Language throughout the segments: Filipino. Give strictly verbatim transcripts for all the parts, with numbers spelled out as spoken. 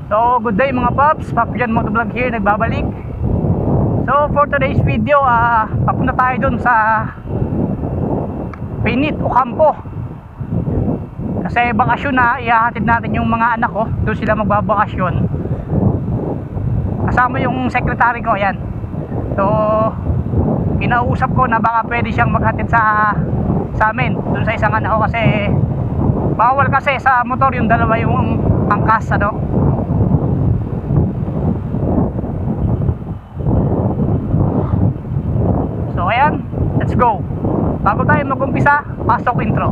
So, good day mga paps, Papian Motovlog here, nagbabalik. So, for today's video, uh, papunta tayo dun sa Pinit, Ocampo. Kasi bakasyon na, ihahatid natin yung mga anak ko, doon sila magbabakasyon. Kasama yung secretary ko, ayan. So, kinausap ko na baka pwede siyang maghatid sa sa amin, doon sa isang anak ko kasi bawal kasi sa motor yung dalawa yung angkas, ano. So ayan, let's go. Bago tayo mag-umpisa, pasok intro.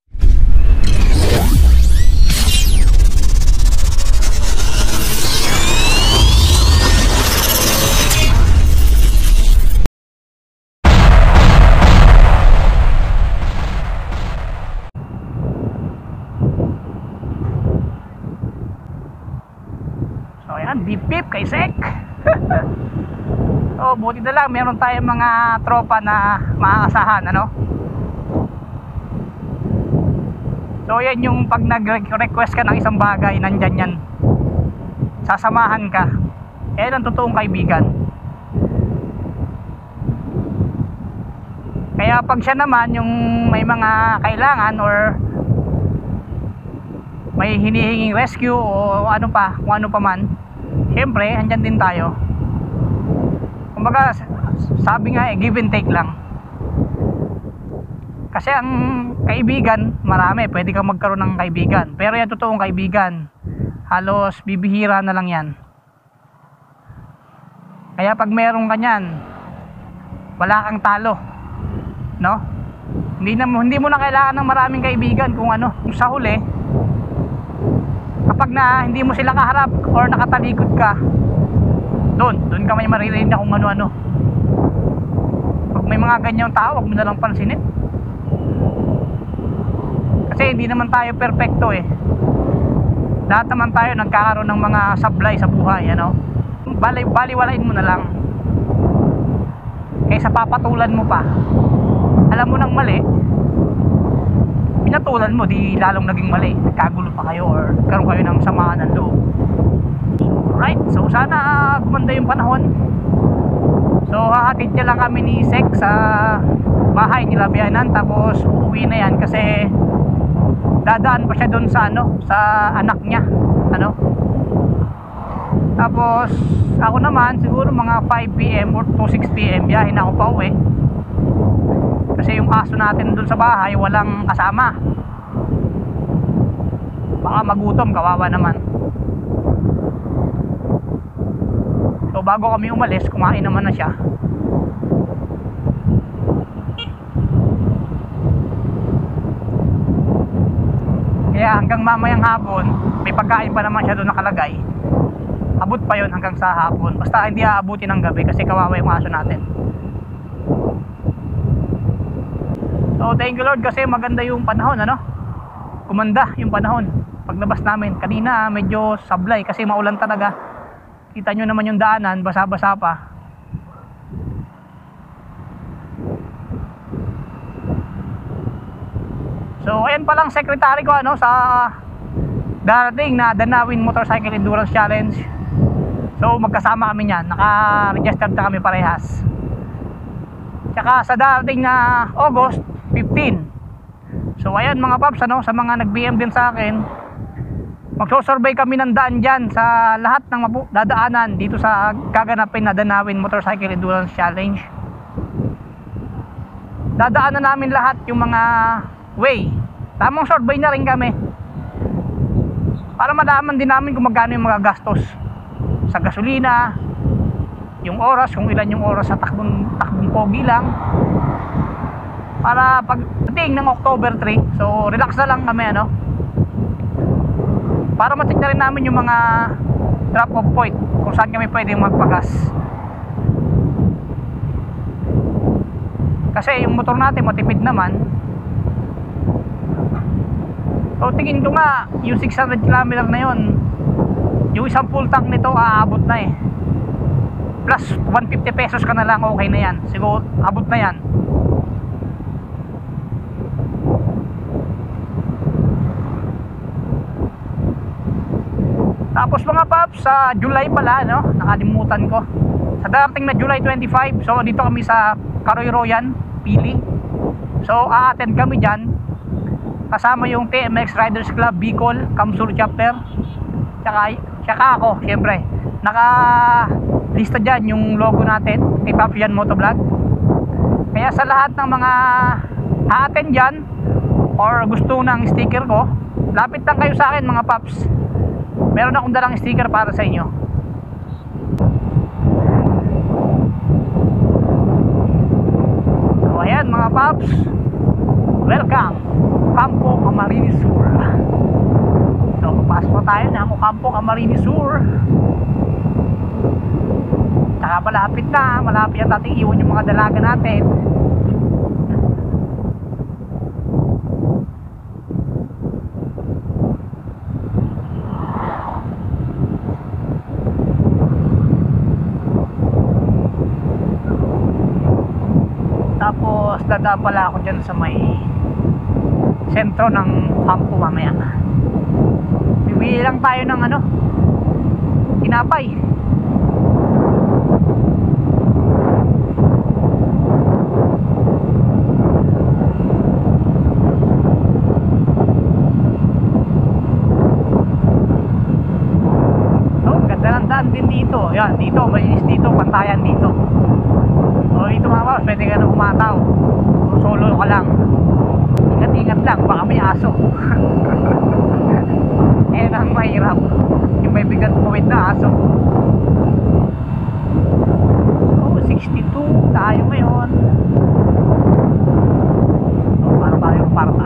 So ayan, beep beep kay Sek. Oh, buti na lang meron tayong mga tropa na maaasahan, ano? So yan yung pag nag-request ka ng isang bagay, nandyan yan, sasamahan ka. Yan ang totoong kaibigan. Kaya pag siya naman yung may mga kailangan or may hinihinging rescue o ano pa, kung ano pa man, syempre andyan din tayo. Kumbaga, sabi nga eh, give and take lang. Kasi ang kaibigan, marami, pwede kang magkaroon ng kaibigan. Pero yung totoong kaibigan, halos bibihira na lang yan. Kaya pag meron ka nyan, wala kang talo, no? Hindi, na, hindi mo na kailangan ng maraming kaibigan kung ano. Kung sa huli, kapag na hindi mo sila kaharap or nakatalikod ka, doon, doon ka may maririnig na kung ano-ano. Pag may mga ganyang tao, huwag mo na lang pansinin. Kasi hindi naman tayo perfecto eh. Lahat naman tayo nagkakaroon ng mga sablay sa buhay, ano? Bali, baliwalain mo na lang. Kaysa papatulan mo pa. Alam mo nang mali, pinatulan mo, di lalong naging mali. Nagkagulo pa kayo or karoon kayo ng samaan ng loob. Right, so sana uh, gumanda yung panahon. So hahatid niya lang kami ni Sek sa bahay nila Biyanan, tapos uuwi na yan kasi dadaan pa siya doon sa ano, sa anak niya, ano. Tapos ako naman siguro mga five p m or to six p m biyahin ako pa uwi. Kasi yung aso natin doon sa bahay walang kasama. Baka magutom, kawawa naman. So bago kami umalis, kumain naman na siya. Kaya hanggang mamayang hapon, may pagkain pa naman siya doon nakalagay. Abot pa yon hanggang sa hapon. Basta hindi aabutin ng gabi kasi kawawa yung aso natin. So thank you Lord kasi maganda yung panahon, ano? Kumanda yung panahon. Paglabas namin, kanina medyo sablay kasi maulan talaga. Kita nyo naman yung daanan, basa-basa pa. So ayan pa lang secretary ko, ano, sa darating na Danawin Motorcycle Endurance Challenge. So magkasama kami niyan, naka-registered na kami parehas. Tsaka sa darating na August fifteen. So ayan mga paps, ano, sa mga nag-B M din sa akin, magso-survey kami ng daan dyan sa lahat ng dadaanan dito sa gaganapin na Danawin Motorcycle Endurance Challenge. Dadaanan namin lahat yung mga way. Tamang survey na rin kami para malaman din namin kung magkano yung mga gastos sa gasolina, yung oras, kung ilan yung oras sa takbong, takbong pogi lang, para pagdating ng October three, so relax na lang kami, ano, para matik na rin namin yung mga drop off point kung saan kami pwedeng magpagas. Kasi yung motor natin matipid naman. So tingin ko nga yung six hundred kilometer na yun, yung isang full tank nito aabot na eh. Plus one hundred fifty pesos ka na lang, okay na yan. Siguro abot na yan. Tapos mga paps, sa July pala, no? Nakalimutan ko. Sa darating na July twenty-five, so dito kami sa Karoy-Royan, Pili. So a-attend kami dyan. Kasama yung T M X Riders Club Bicol, Kamsur Chapter. Tsaka, tsaka ako, syempre. Naka-lista dyan yung logo natin, kay Paps Yan Motovlog. Kaya sa lahat ng mga a-attend dyan, or gusto ng sticker ko, lapit lang kayo sa akin mga paps. Meron akong dalang sticker para sa inyo. So ayan mga paps, welcome Campo Camarines Sur. So papasok na tayo na Campo Camarines Sur. Tsaka malapit na, malapit na natin iwan yung mga dalaga natin. Tapos dadaan pala ako dyan sa may sentro ng Campo mamaya. Bibili lang tayo ng ano, tinapay. So ganda ng daan din dito. Yan, dito, malinis dito, pantayan dito. So ito mga boss, pwede ka na umataw. Solo ka lang. Ingat-ingat lang, baka may aso. Eh ang mahirap, yung may bigat puwit na aso. So sixty-two tayo ngayon. So para tayo parta.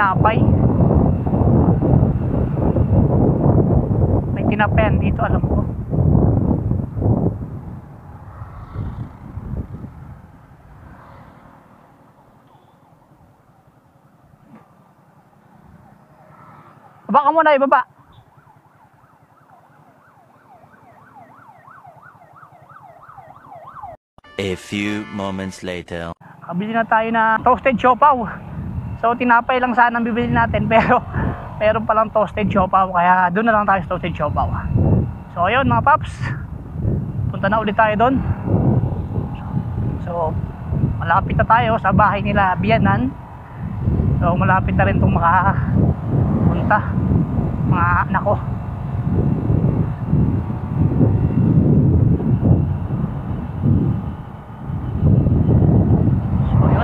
tinapay. May tinapayan dito, alam ko. Baba ka muna, ibaba. A few moments later. Kabili na tayo na toasted siopaw. So tinapay lang sana ang bibili natin, pero meron palang toasted siopaw, kaya doon na lang tayo sa toasted siopaw. So ayun mga paps, punta na ulit tayo doon. So malapit na tayo sa bahay nila Biyanan. So malapit na rin itong makapunta mga anak ko. So yun.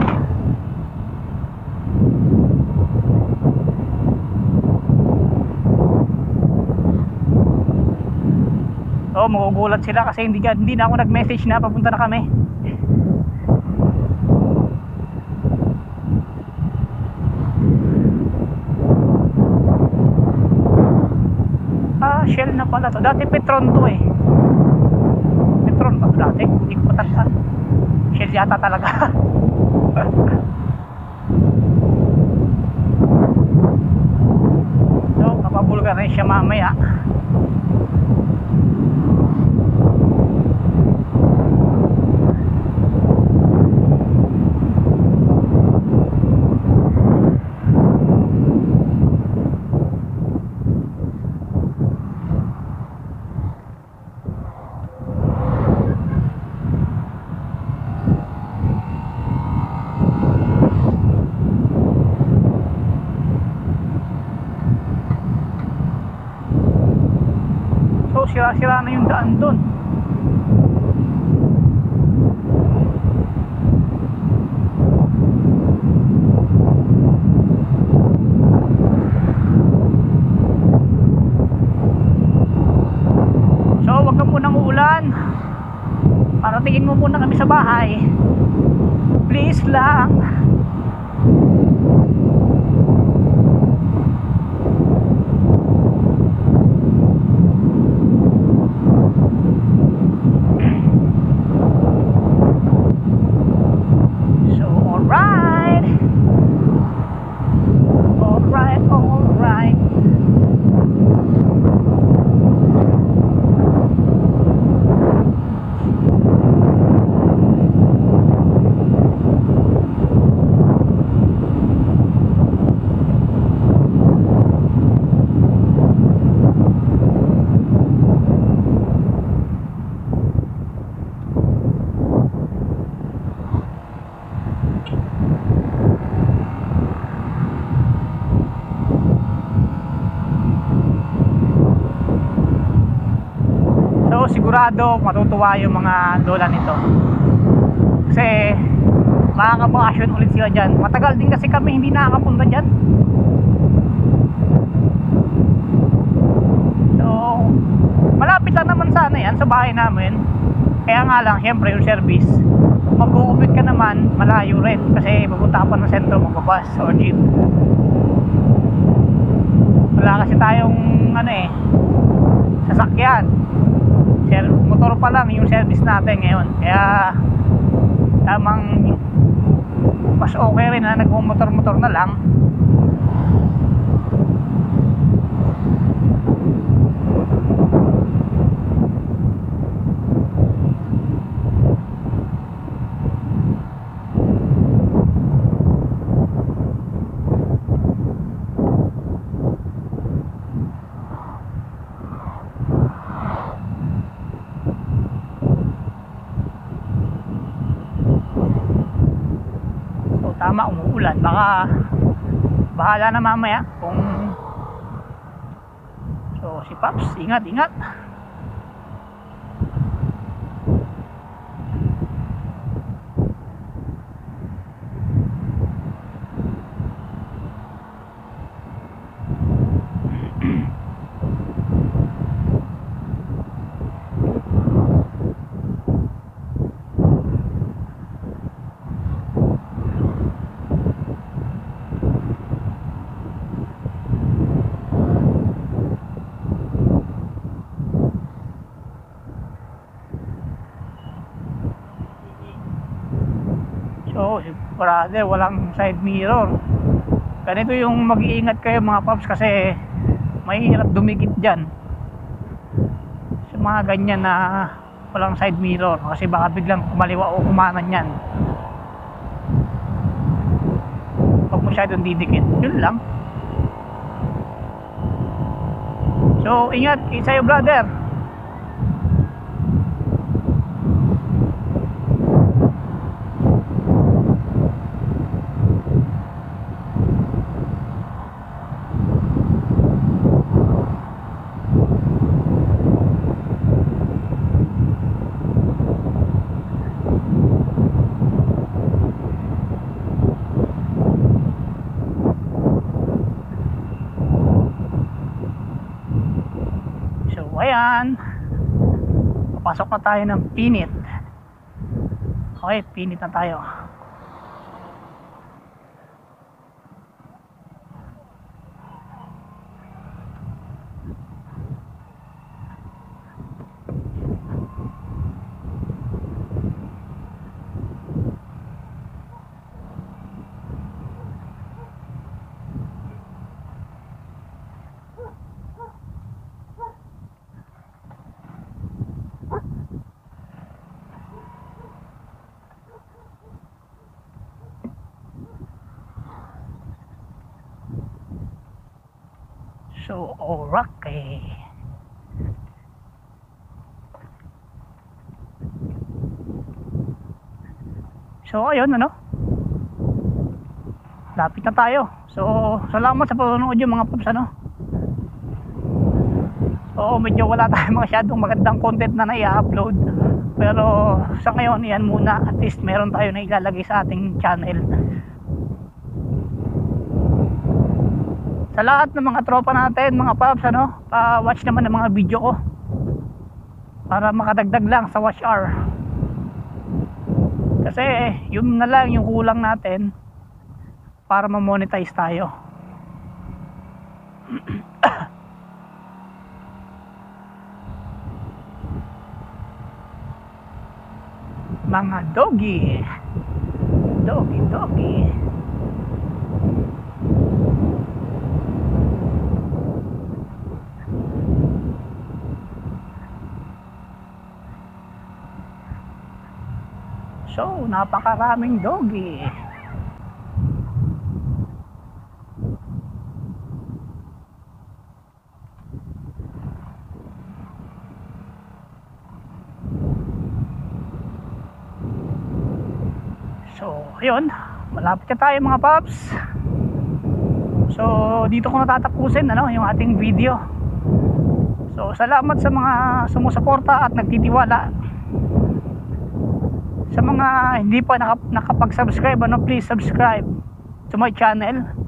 So magugulat sila kasi hindi, hindi na ako nag-message na papunta na kami. Shell na pala to. Dati Petron to eh. Petron ba to dati? Hindi ko patandaan. Shell yata talaga. So kapabulgar rin siya mamaya. Sira-sira na yung daan doon. So wag ka munang uulan, paratingin mo muna kami sa bahay, please lang. Sigurado matutuwa yung mga lola nito kasi makakabakasyon ulit sila dyan. Matagal din kasi kami hindi nakakapunta dyan. So malapit lang naman sana yan sa bahay namin, kaya nga lang syempre yung service, mag-uubit ka naman malayo rin kasi pupunta ka pa ng sentro, magbabas or jeep. Wala kasi tayong ano eh sasakyan, motor pa lang yung service natin ngayon, kaya tamang mas okay rin na nagmumotor-motor na lang. Tama, umuulan, baka bahala na mamaya kung so si Paps, ingat ingat. brother, walang side mirror. Ganito yung mag-iingat kayo mga paps, kasi mahirap dumikit dyan sa mga ganyan na walang side mirror, kasi baka biglang kumaliwa o kumanan yan. Huwag masyadong didikit, yun lang. So ingat sa'yo brother. Ayan, papasok na tayo ng Pinit. Okay, Pinit na tayo. So, okay. So, ayun, ano? Lapit na tayo. So, salamat sa panonood yung mga paps, ano? So, medyo wala tayong masyadong magandang content na nai-upload. Pero, sa ngayon, yan muna. At least, meron tayo na ilalagay sa ating channel. Sa lahat ng mga tropa natin, mga paps, ano, pa-watch naman ng mga video ko para makadagdag lang sa watch hour. Kasi yun na lang yung kulang natin para ma-monetize tayo. Mga doggy, doggy, doggy. So, napakaraming doggy. So, ayun, malapit na tayo mga paps. So, dito ko natatapusin, ano, yung ating video. So, salamat sa mga sumusuporta at nagtitiwala. Sa mga hindi pa nakapag-subscribe, ano, please subscribe to my channel.